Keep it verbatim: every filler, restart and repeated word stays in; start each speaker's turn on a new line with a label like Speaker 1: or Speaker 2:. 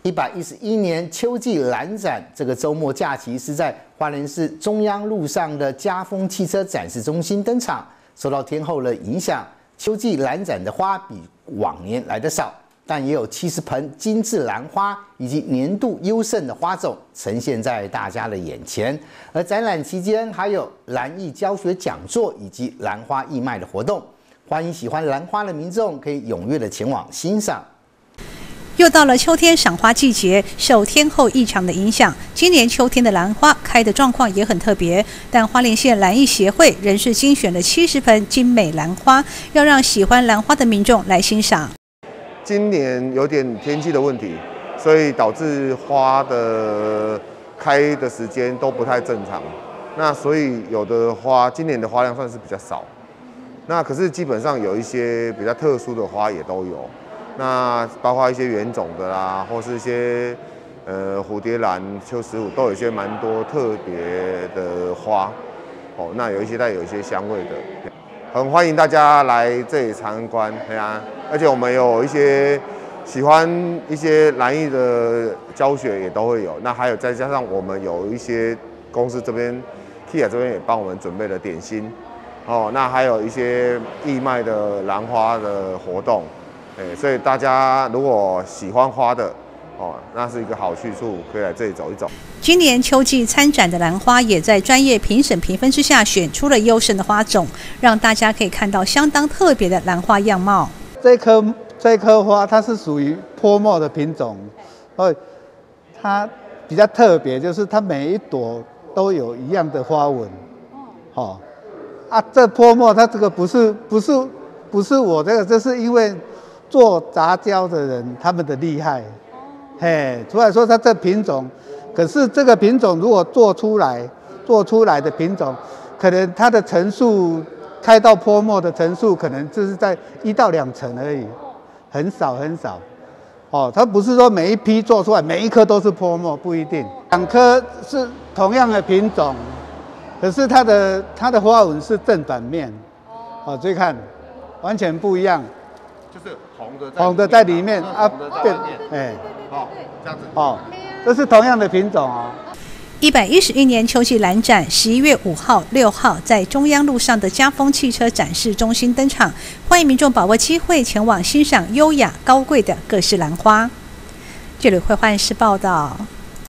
Speaker 1: 一百一十一年秋季兰展这个周末假期是在花莲市中央路上的嘉丰汽车展示中心登场。受到天候的影响，秋季兰展的花比往年来得少，但也有七十盆精致兰花以及年度优胜的花种呈现在大家的眼前。而展览期间还有兰艺教学讲座以及兰花义卖的活动，欢迎喜欢兰花的民众可以踊跃的前往欣赏。
Speaker 2: 又到了秋天赏花季节，受天候异常的影响，今年秋天的兰花开的状况也很特别。但花莲县兰艺协会仍是精选了七十盆精美兰花，要让喜欢兰花的民众来欣赏。
Speaker 3: 今年有点天气的问题，所以导致花的开的时间都不太正常。那所以有的花，今年的花量算是比较少。那可是基本上有一些比较特殊的花也都有。那包括一些原种的啦，或是一些呃蝴蝶兰、秋十五，都有一些蛮多特别的花哦。那有一些带有一些香味的，很欢迎大家来这里参观，对啊。而且我们有一些喜欢一些兰艺的教学也都会有。那还有再加上我们有一些公司这边 Kia 这边也帮我们准备了点心哦。那还有一些义卖的兰花的活动。欸、所以大家如果喜欢花的哦，那是一个好去处，可以来这里走一走。
Speaker 2: 今年秋季参展的兰花也在专业评审评分之下选出了优胜的花种，让大家可以看到相当特别的兰花样貌。
Speaker 4: 这棵这棵花它是属于泼墨的品种，哦，它比较特别，就是它每一朵都有一样的花纹。哦，啊，这泼墨它这个不是不是不是我这个，这是因为。做杂交的人，他们的厉害，嘿，除了说它这品种，可是这个品种如果做出来，做出来的品种，可能它的层数开到泼墨的层数，可能就是在一到两层而已，很少很少。哦，它不是说每一批做出来每一颗都是泼墨，不一定。两颗是同样的品种，可是它的它的花纹是正反面，哦，所以看完全不一样。
Speaker 3: 就是红的在
Speaker 4: 红的在里面啊，
Speaker 3: 变
Speaker 4: 哎，
Speaker 3: 好，这样子
Speaker 4: 哦，这是同样的品种哦。
Speaker 2: 一百一十一年秋季兰展，十一月五号、六号在中央路上的嘉丰汽车展示中心登场，欢迎民众把握机会前往欣赏优雅高贵的各式兰花。这里会换视报道。